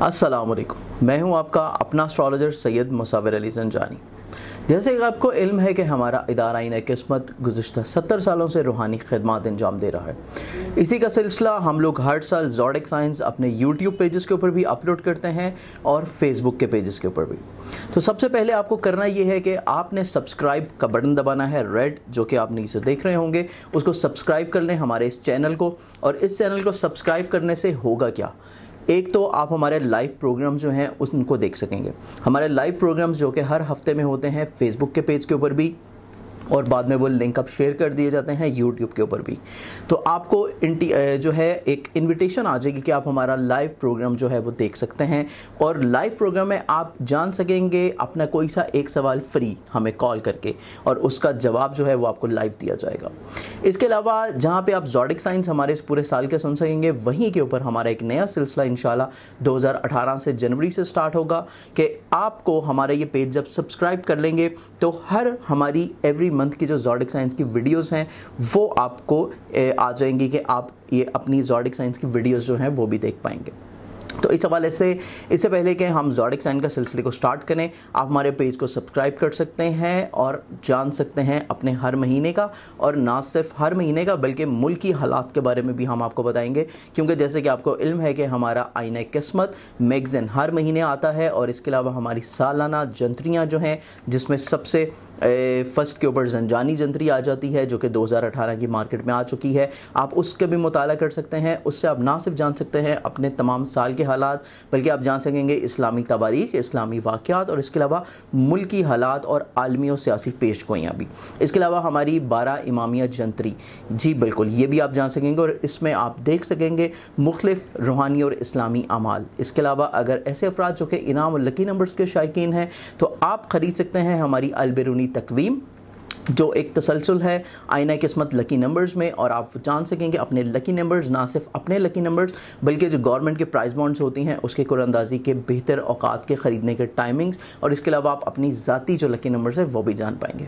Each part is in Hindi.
अस्सलाम वालेकुम। मैं हूं आपका अपना एस्ट्रोलॉजर सैयद मुसव्वर अली ज़ंजानी। जैसे कि आपको इल्म है कि हमारा इदारा आईना किस्मत गुज़िश्ता 70 सालों से रूहानी खिदमत अंजाम दे रहा है। इसी का सिलसिला हम लोग हर साल ज़ोडिक साइंस अपने यूट्यूब पेजेस के ऊपर भी अपलोड करते हैं और फेसबुक के पेजेस के ऊपर भी। तो सबसे पहले आपको करना ये है कि आपने सब्सक्राइब का बटन दबाना है रेड, जो कि आप नीचे देख रहे होंगे, उसको सब्सक्राइब कर लें हमारे इस चैनल को। और इस चैनल को सब्सक्राइब करने से होगा क्या, एक तो आप हमारे लाइव प्रोग्राम जो हैं उनको देख सकेंगे। हमारे लाइव प्रोग्राम्स जो कि हर हफ्ते में होते हैं फेसबुक के पेज के ऊपर भी, और बाद में वो लिंक अप शेयर कर दिए जाते हैं यूट्यूब के ऊपर भी। तो आपको जो है एक इनविटेशन आ जाएगी कि आप हमारा लाइव प्रोग्राम जो है वो देख सकते हैं। और लाइव प्रोग्राम में आप जान सकेंगे अपना कोई सा एक सवाल फ्री हमें कॉल करके, और उसका जवाब जो है वो आपको लाइव दिया जाएगा। इसके अलावा जहाँ पे आप ज़ोडिक साइंस हमारे इस पूरे साल के सुन सकेंगे, वहीं के ऊपर हमारा एक नया सिलसिला इंशाल्लाह 2018 से जनवरी से स्टार्ट होगा कि आपको हमारा ये पेज जब सब्सक्राइब कर लेंगे तो हर हमारी एवरी मंथ की जो ज़ोडिक साइंस की वीडियोस हैं वो आपको आ जाएंगी कि आप ये अपनी ज़ोडिक साइंस की वीडियोस जो हैं वो भी देख पाएंगे। तो इस हवाले से इससे पहले कि हम ज़ोडिक साइन का सिलसिले को स्टार्ट करें, आप हमारे पेज को सब्सक्राइब कर सकते हैं और जान सकते हैं अपने हर महीने का, और ना सिर्फ हर महीने का बल्कि मुल्की हालात के बारे में भी हम आपको बताएंगे। क्योंकि जैसे कि आपको इल्म है कि हमारा आईना किस्मत मैगज़ीन हर महीने आता है, और इसके अलावा हमारी सालाना जंतरियाँ जो हैं, जिसमें सबसे फर्स्ट के ऊपर ज़ंजानी जंतरी आ जाती है जो कि 2018 की मार्केट में आ चुकी है। आप उसके भी मुताला कर सकते हैं। उससे आप ना सिर्फ जान सकते हैं अपने तमाम साल के हालात, बल्कि आप जान सकेंगे इस्लामी तवारीख़, इस्लामी वाक़यात, और इसके अलावा मुल्की हालात और आलमी और सियासी पेशगोइयाँ भी। इसके अलावा हमारी 12 इमामिया जंतरी, जी बिल्कुल, ये भी आप जान सकेंगे, और इसमें आप देख सकेंगे मुख्तलिफ रूहानी और इस्लामी अमाल। इसके अलावा अगर ऐसे अफराद जो कि इनाम और लकी नंबर्स के शायकीन हैं तो आप ख़रीद सकते हैं हमारी अलबेरूनी तकवीम, जो एक तसलसल है आईना किस्मत लकी नंबर्स में। और आप जान सकेंगे अपने लकी नंबर्स, ना सिर्फ अपने लकी नंबर्स बल्कि जो गवर्नमेंट के प्राइस बॉन्ड्स होती हैं उसके कुरानंदाजी के बेहतर औकात के ख़रीदने के टाइमिंग्स, और इसके अलावा आप अपनी ज़ाती जो लकी नंबर्स है वो भी जान पाएंगे।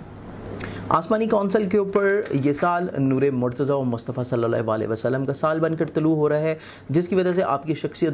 आसमानी कौंसल के ऊपर ये साल नूर मुर्तज़ा और मुस्तफ़ा सल्लल्लाहु अलैहि वसल्लम का साल बनकर तलू हो रहा है, जिसकी वजह से आपकी शख्सियत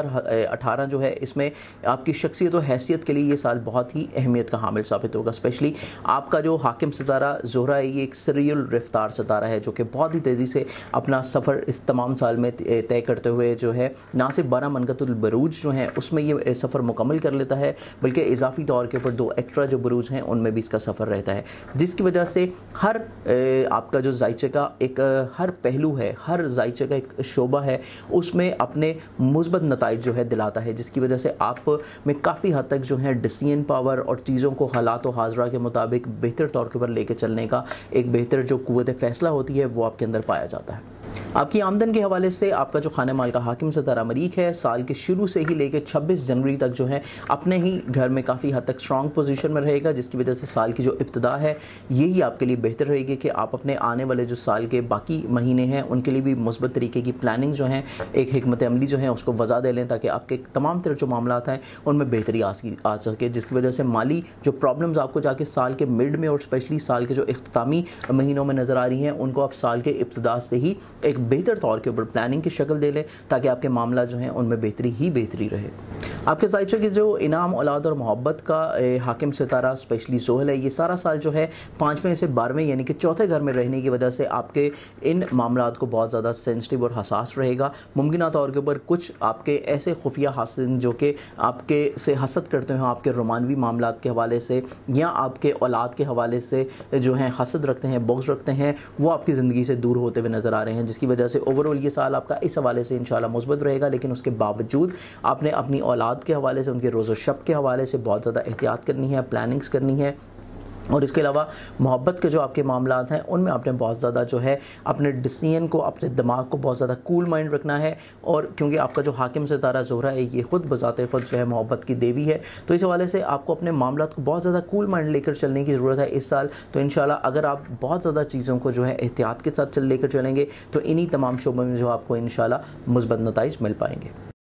2018 जो है, इसमें आपकी शख्सियत और हैसियत के लिए ये साल बहुत ही अहमियत का हामिल साबित होगा। स्पेशली आपका जो हाकिम सितारा ज़ोहरा है, ये एक सरील रफ्तार सितारा है जो कि बहुत ही तेज़ी से अपना सफ़र इस तमाम साल में तय करते हुए जो है ना सिर्फ 12 मनक़तुल बरूज जो हैं उसमें ये सफ़र मुकम्मल कर लेता है, बल्कि इजाफी तौर के ऊपर 2 एक्स्ट्रा जो बरूज हैं उनमें भी इसका सफ़र रहता है, जिसकी वजह से हर आपका जो जायचे का एक हर पहलू है, हर जायचे का एक शोबा है, उसमें अपने मुस्बत नताइज जो है दिलाता है, जिसकी वजह से आप में काफ़ी हद तक जो है डिसीजन पावर और चीज़ों को हालात और हाजरा के मुताबिक बेहतर तौर के ऊपर लेके चलने का एक बेहतर जो कुव्वत फैसला होती है वो आपके अंदर पाया जाता है। आपकी आमदन के हवाले से आपका जो खाने माल का हाकिम सितारा मरीख है, साल के शुरू से ही लेकर 26 जनवरी तक जो है अपने ही घर में काफ़ी हद तक स्ट्रॉन्ग पोजीशन में रहेगा, जिसकी वजह से साल की जो इब्तिदा है यही आपके लिए बेहतर रहेगी कि आप अपने आने वाले जो साल के बाकी महीने हैं उनके लिए भी मुस्बत तरीके की प्लानिंग जो है, एक हिकमत अमली जो है उसको वज़ा दे लें, ताकि आपके तमाम तरह जो मामला हैं उनमें बेहतरी आ सके, जिसकी वजह से माली जो प्रॉब्लम्स आपको जाके साल के मिड में और स्पेशली साल के जो इख्तितामी महीनों में नज़र आ रही हैं उनको आप साल के इब्तिदा से ही एक बेहतर तौर के ऊपर प्लानिंग की शक्ल दे लें, ताकि आपके मामला जो हैं उनमें बेहतरी ही बेहतरी रहे। आपके जायचे की जो इनाम, औलाद और मोहब्बत का हाकिम सितारा स्पेशली ज़ोहल है, ये सारा साल जो है 5वें से 12वें यानी कि चौथे घर में रहने की वजह से आपके इन मामलात को बहुत ज़्यादा सेंसिटिव और हसास रहेगा। मुमकिन तौर के ऊपर कुछ आपके ऐसे खुफिया हासिन जो कि आपके से हसद करते हैं, आपके रोमानवी मामलात के हवाले से या आपके औलाद के हवाले से जो हैं हसद रखते हैं, बुग़्ज़ रखते हैं, वो आपकी ज़िंदगी से दूर होते हुए नज़र आ रहे हैं, जिसकी वजह से ओवरऑल ये साल आपका इस हवाले से इंशाल्लाह मुस्बत रहेगा। लेकिन उसके बावजूद आपने अपनी औलाद के हवाले से, उनके रोज़ो शब के हवाले से बहुत ज़्यादा एहतियात करनी है, प्लानिंग्स करनी है। और इसके अलावा मोहब्बत के जो आपके मामलात हैं उनमें आपने बहुत ज़्यादा जो है अपने डिसीजन को, अपने दिमाग को बहुत ज़्यादा कूल माइंड रखना है। और क्योंकि आपका जो हाकिम सितारा ज़ोहरा है ये ख़ुद बज़ाते ख़ुद जो है मोहब्बत की देवी है, तो इस हवाले से आपको अपने मामलात को बहुत ज़्यादा कूल माइंड लेकर चलने की ज़रूरत है इस साल। तो इंशाल्लाह अगर आप बहुत ज़्यादा चीज़ों को जो है एहतियात के साथ लेकर चलेंगे तो इन्हीं तमाम शोबों में जो आपको इंशाल्लाह मुस्बत नताइज मिल पाएंगे।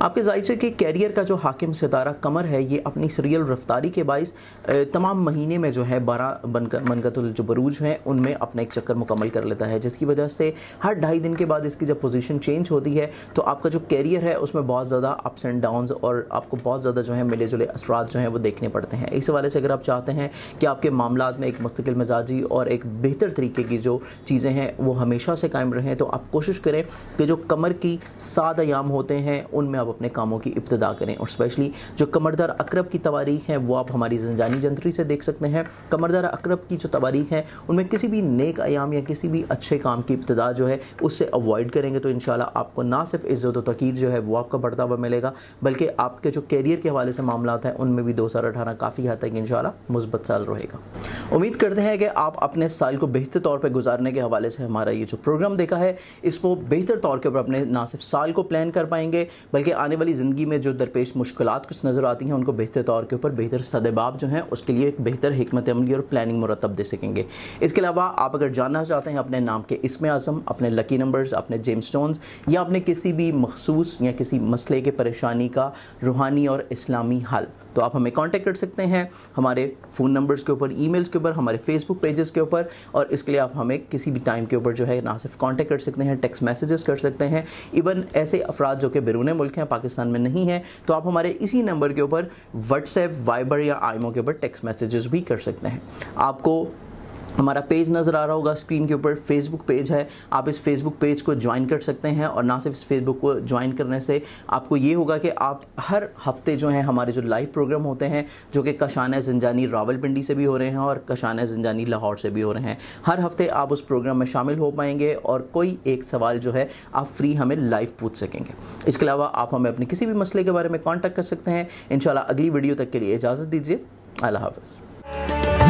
आपके जाहिर से कि कैरियर का जो हाकिम सितारा कमर है, ये अपनी सीरियल रफ्तारी के बाइस तमाम महीने में जो है 12 मनकतुल जो बरूज हैं उनमें अपना एक चक्कर मुकम्मल कर लेता है, जिसकी वजह से हर 2.5 दिन के बाद इसकी जब पोजीशन चेंज होती है तो आपका जो कैरियर है उसमें बहुत ज़्यादा अप्स एंड डाउन्स और आपको बहुत ज़्यादा जो है मिले जुले असरात जो हैं वो देखने पड़ते हैं। इस हवाले से अगर आप चाहते हैं कि आपके मामलात में एक मुस्तकिल मिजाजी और एक बेहतर तरीके की जो चीज़ें हैं वो हमेशा से कायम रहें, तो आप कोशिश करें कि जो कमर की 7 अयाम होते हैं उनमें आप अपने कामों की इब्तिदा करें। और स्पेशली जो कमरदार अकरब की तवारीख हैं वो आप हमारी ज़ंजानी जंतरी से देख सकते हैं। कमरदार अकरब की जो तवारीख हैं उनमें किसी भी नेक अयाम या किसी भी अच्छे काम की इब्तिदा जो है उससे अवॉइड करेंगे तो इंशाल्लाह आपको ना सिर्फ इज़्ज़त व तकीर जो है वो आपका बढ़ता हुआ मिलेगा, बल्कि आपके जो कैरियर के हवाले से मामलात हैं उनमें भी 2018 काफ़ी हद तक इंशाल्लाह मुस्बत साल रहेगा। उम्मीद करते हैं कि आप अपने साल को बेहतर तौर पर गुजारने के हवाले से हमारा ये जो प्रोग्राम देखा है इसको बेहतर तौर के ऊपर अपने ना सिर्फ साल को प्लान कर पाएंगे बल्कि आने वाली ज़िंदगी में जो दरपेश मुश्किलात कुछ नज़र आती हैं उनको बेहतर तौर के ऊपर बेहतर सदेबाब जो हैं उसके लिए एक बेहतर हिकमत अमली और प्लानिंग मुरतब दे सकेंगे। इसके अलावा आप अगर जानना चाहते हैं अपने नाम के इसमें आज़म, अपने लकी नंबर्स, अपने जेम स्टोन्स या अपने किसी भी मखसूस या किसी मसले के परेशानी का रूहानी और इस्लामी हल, तो आप हमें कांटेक्ट कर सकते हैं हमारे फ़ोन नंबर्स के ऊपर, ईमेल्स के ऊपर, हमारे फेसबुक पेजेस के ऊपर। और इसके लिए आप हमें किसी भी टाइम के ऊपर जो है ना सिर्फ कांटेक्ट कर सकते हैं, टेक्स्ट मैसेजेस कर सकते हैं। इवन ऐसे अफराद जो कि बैरून मुल्क हैं, पाकिस्तान में नहीं हैं, तो आप हमारे इसी नंबर के ऊपर व्हाट्सएप, वाइबर या आईमो के ऊपर टेक्स्ट मैसेजेस भी कर सकते हैं। आपको हमारा पेज नज़र आ रहा होगा स्क्रीन के ऊपर, फेसबुक पेज है, आप इस फेसबुक पेज को ज्वाइन कर सकते हैं। और ना सिर्फ इस फेसबुक को ज्वाइन करने से आपको ये होगा कि आप हर हफ्ते जो हैं हमारे जो लाइव प्रोग्राम होते हैं जो कि कशान ज़ंजानी रावलपिंडी से भी हो रहे हैं और कशान ज़ंजानी लाहौर से भी हो रहे हैं, हर हफ्ते आप उस प्रोग्राम में शामिल हो पाएंगे और कोई एक सवाल जो है आप फ्री हमें लाइव पूछ सकेंगे। इसके अलावा आप हमें अपने किसी भी मसले के बारे में कॉन्टैक्ट कर सकते हैं। इंशाल्लाह अगली वीडियो तक के लिए इजाज़त दीजिए। अल्लाह हाफ़िज़।